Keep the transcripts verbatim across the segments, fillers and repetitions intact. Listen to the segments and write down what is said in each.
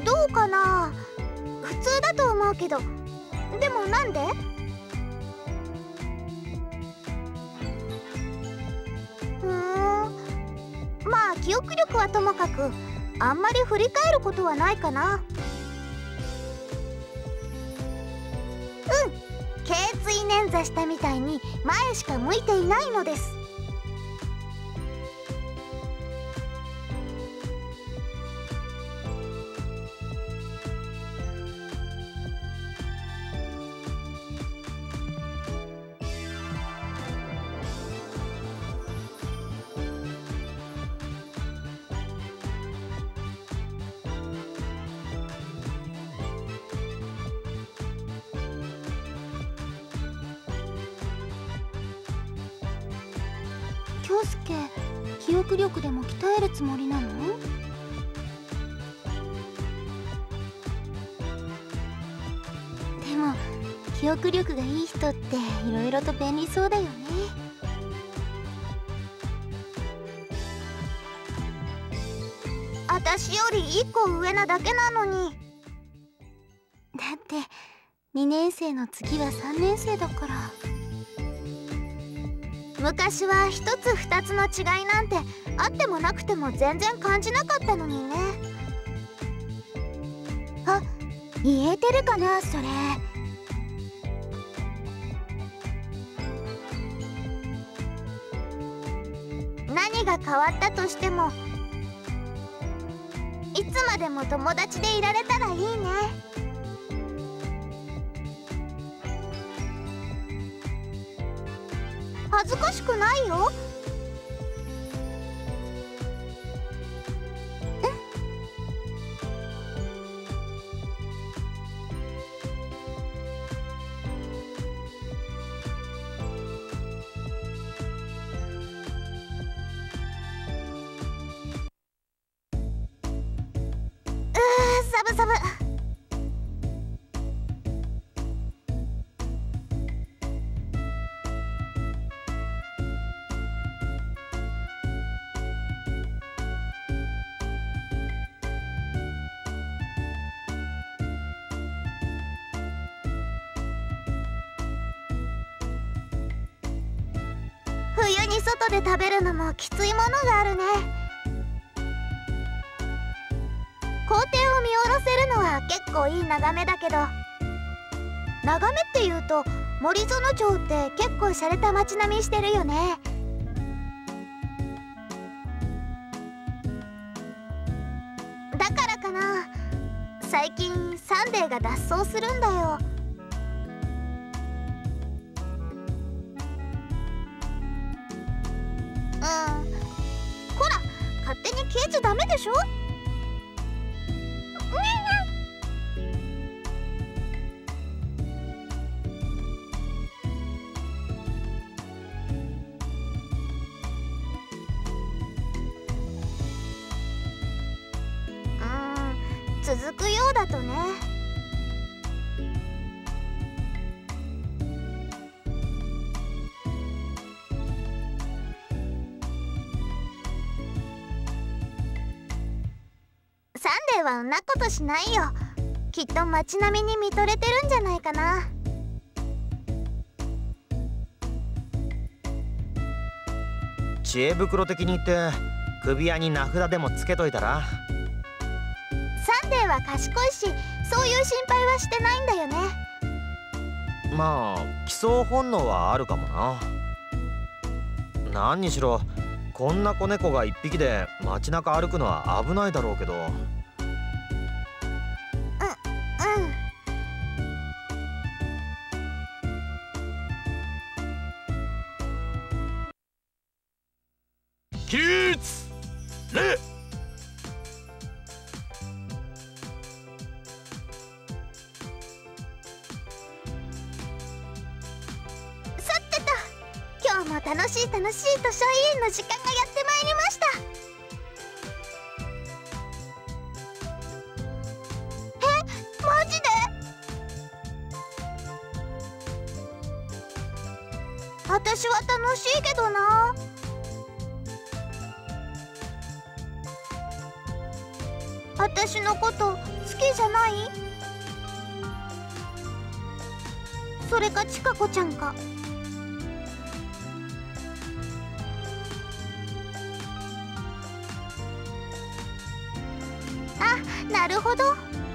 どうかな。普通だと思うけど。でもなんで？ふーん、まあ記憶力はともかくあんまり振り返ることはないかな。うん、頸椎捻挫したみたいに前しか向いていないのです。京介、記憶力でも鍛えるつもりなの？でも記憶力がいい人っていろいろと便利そうだよね。私よりいっこ上なだけなのに。だってにねん生の次はさんねん生だから。昔はひとつふたつの違いなんてあってもなくても全然感じなかったのにね。あ、言えてるかなそれ。何が変わったとしてもいつまでも友達でいられたらいいね。恥ずかしくないよ。うー、サブサブ。冬に外で食べるのもきついものがあるね。校庭を見下ろせるのは結構いい眺めだけど、眺めっていうと森園町って結構洒落た街並みしてるよね。だからかな、最近サンデーが脱走するんだよ。うん、ほら、勝手に消えちゃダメでしょ。うん、続くようだとね。サンデーはんなことしないよ。きっと街並みに見とれてるんじゃないかな。 知恵袋的に言って首輪に名札でもつけといたら。 サンデーは賢いし、そういう心配はしてないんだよね。 まあ基礎本能はあるかもな。何にしろこんな子猫が一匹で街中歩くのは危ないだろうけど。 起立礼。 さてと、今日も楽しい楽しい図書委員の時間がやってまいりました。え、マジで？私は楽しいけどな。 私のこと好きじゃない？それかちかこちゃんか。あ、なるほど。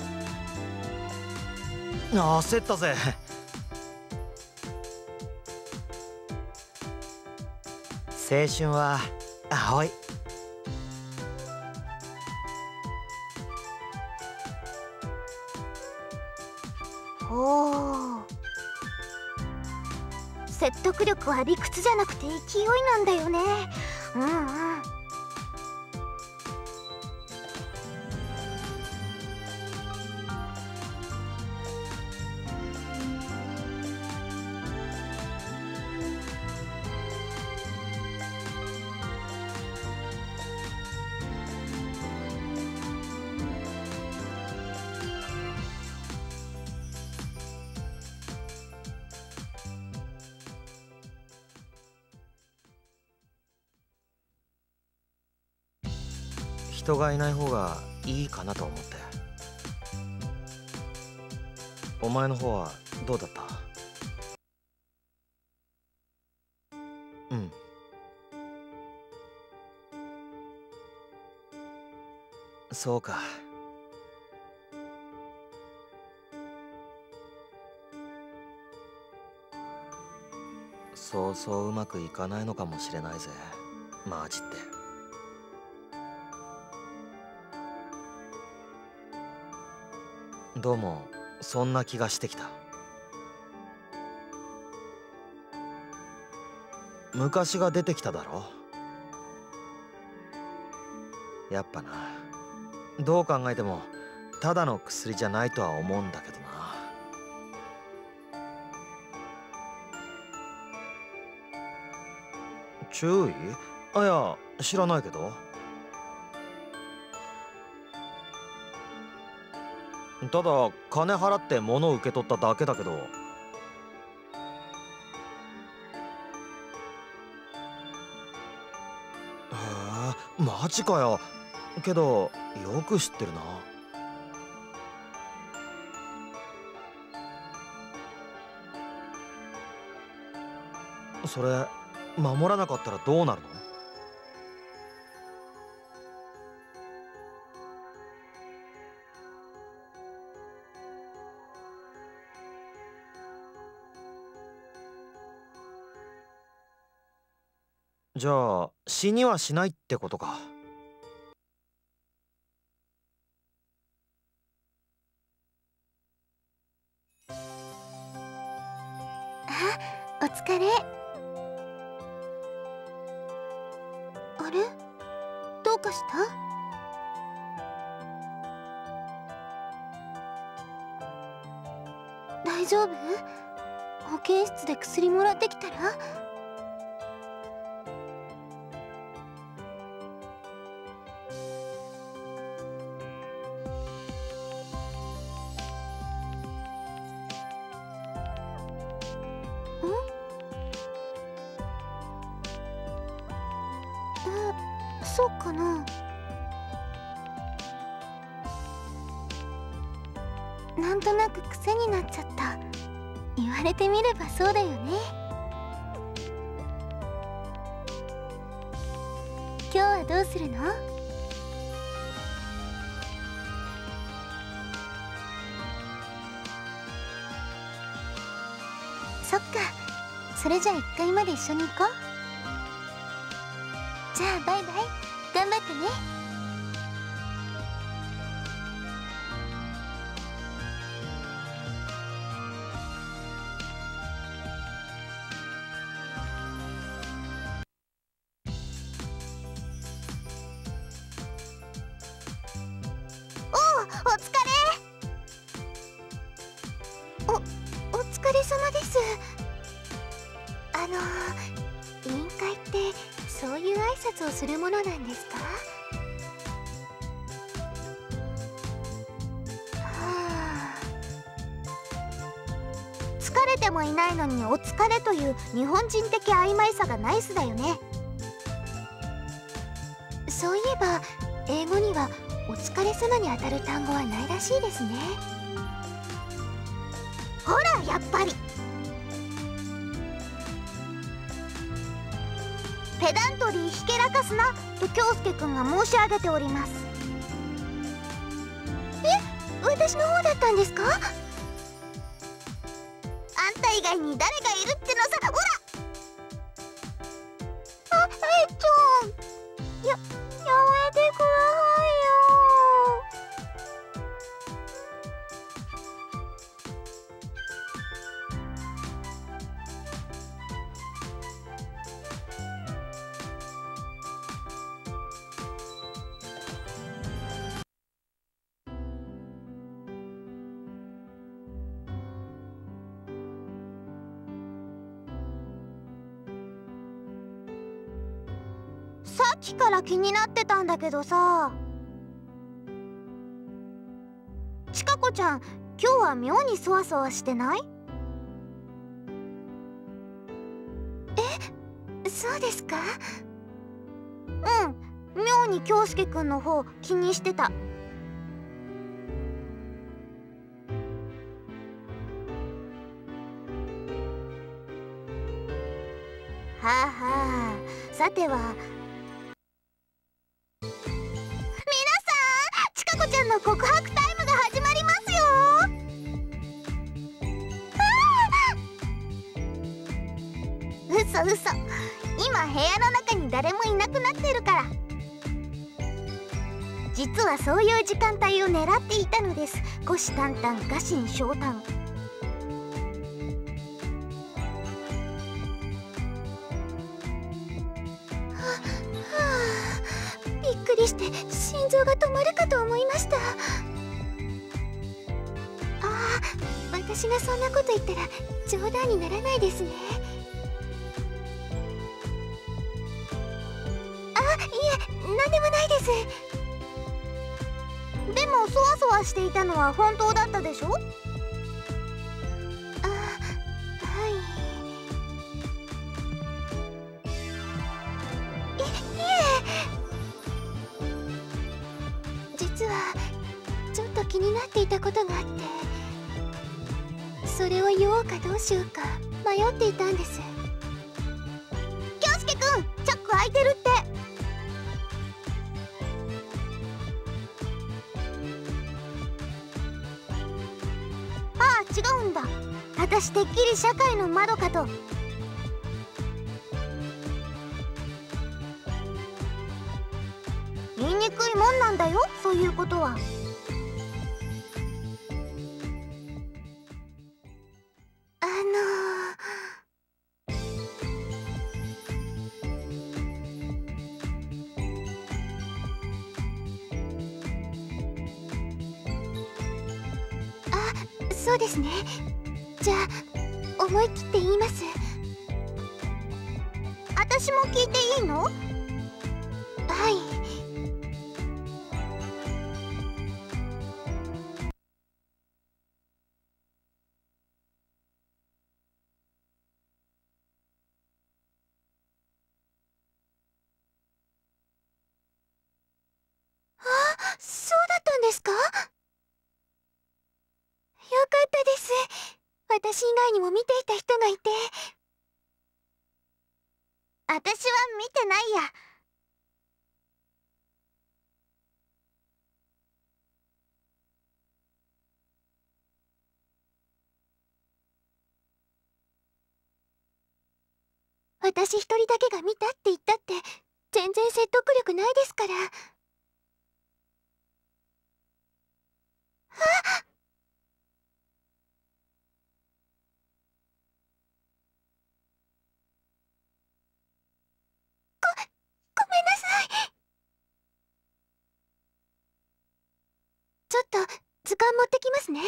焦ったぜ。青春は青い。 おお、説得力は理屈じゃなくて勢いなんだよね。うんうん。 人がいない方がいいかなと思って。お前の方はどうだった？うん。そうか。そうそううまくいかないのかもしれないぜ、マジって。どうもそんな気がしてきた。昔が出てきただろ。やっぱな、どう考えてもただの薬じゃないとは思うんだけどな。注意？あ、いや知らないけど。ただ金払って物を受け取っただけだけど。へえ、マジかよ。けどよく知ってるな。それ守らなかったらどうなるの？じゃあ死にはしないってことか。 あ、お疲れ。あれ、どうかした？大丈夫？保健室で薬もらってきたら？そうかな。なんとなく癖になっちゃった。言われてみればそうだよね。今日はどうするの？そっか、それじゃあいっかいまで一緒に行こう。じゃあバイバイ、頑張ってね。おう、お疲れ。お、お疲れ様です。あのー、委員会ってそういう挨拶をするものなんですか？はあ、疲れてもいないのにお疲れという日本人的曖昧さがナイスだよね。そういえば英語にはお疲れ様にあたる単語はないらしいですね。ほらやっぱりペダントリーひけらかすなと京介くんが申し上げております。え、私の方だったんですか？あんた以外に誰がいるってのさ。ほらあ、えっちゃん、や、やめてくださいよ。さっきから気になってたんだけどさ、ちかこちゃん、今日は妙にそわそわしてない？え、そうですか？うん、妙に京介くんの方気にしてた。はあはあ、さてはちゃんの告白タイムが始まりますよ。嘘嘘、今部屋の中に誰もいなくなってるから。実はそういう時間帯を狙っていたのです。虎視眈々、臥薪嘗胆。びっくりして心臓が止まるかと思いました。ああ、私がそんなこと言ったら冗談にならないですね。あ、いえ、何でもないです。でもそわそわしていたのは本当だったでしょ？あ、はい。い、いえ、実はちょっと気になっていたことがあって、それを言おうかどうしようか迷っていたんです。京介くん、チャック開いてるって。ああ、違うんだ。私てっきり社会の窓かと。言いにくいもんなんだよ、そういうことは。あのあ、そうですね。じゃあ思い切って言います。私も聞いていいの？はい。そうだったんですか？よかったです。私以外にも見ていた人がいて。私は見てないや。私一人だけが見たって言ったって全然説得力ないですから。あっ、ご、ごめんなさい。ちょっと図鑑持ってきますね。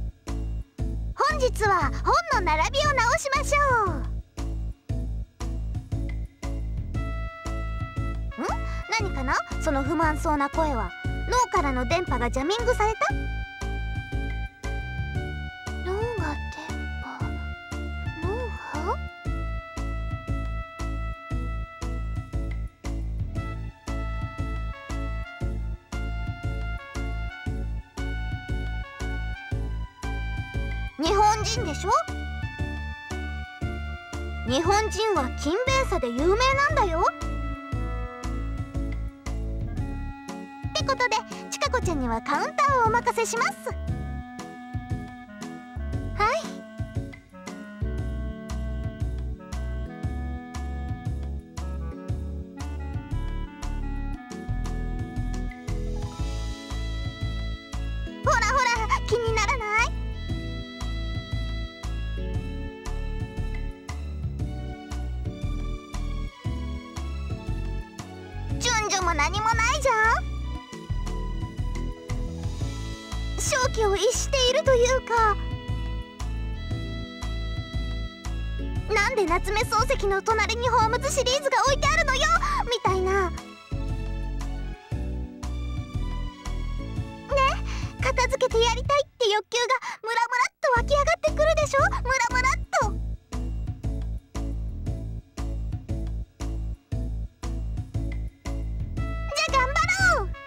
本日は本の並びを直しましょう。 何かな、その不満そうな声は。脳からの電波がジャミングされた？脳が電波、脳波？日本人でしょ？日本人は勤勉さで有名なんだよ。ってことでちかこちゃんにはカウンターをお任せします。はい。ほらほら、気にならない？順序も何もないじゃん。正気を逸しているというか、なんで夏目漱石の隣にホームズシリーズが置いてあるのよみたいな。ね、片付けてやりたいって欲求がムラムラっと湧き上がってくるでしょ。ムラムラっと。じゃあ頑張ろう。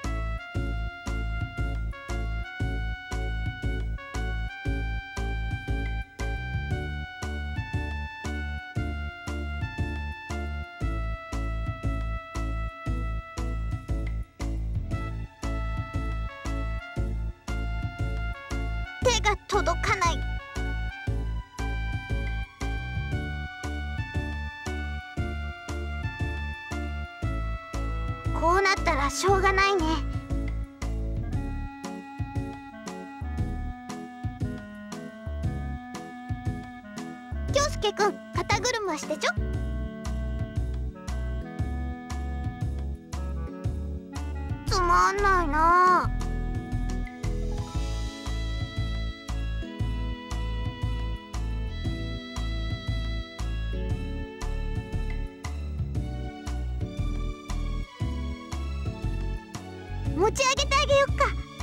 手が届かない。こうなったらしょうがないね。京介くん、肩車してちょ。つまんないなあ。持ち上げてあげよっか。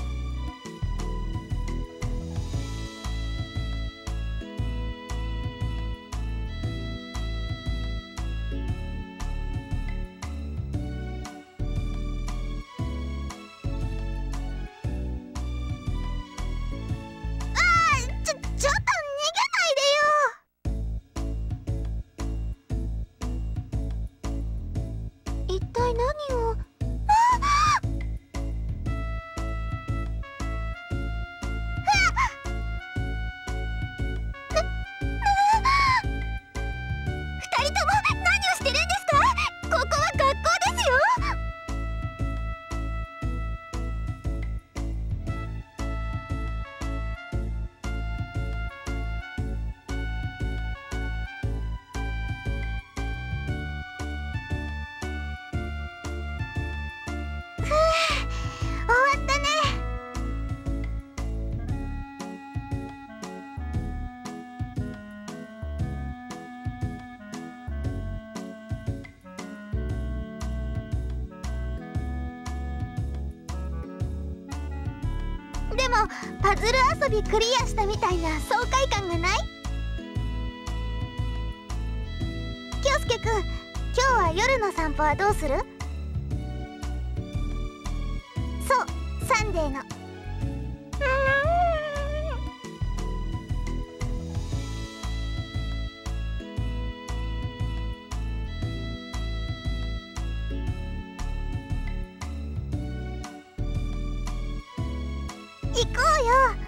あー、ちょ、ちょっと逃げないでよ。一体何を。でもパズル遊びクリアしたみたいな爽快感がない？京介くん、今日は夜の散歩はどうする？そう、サンデーの。行こうよ。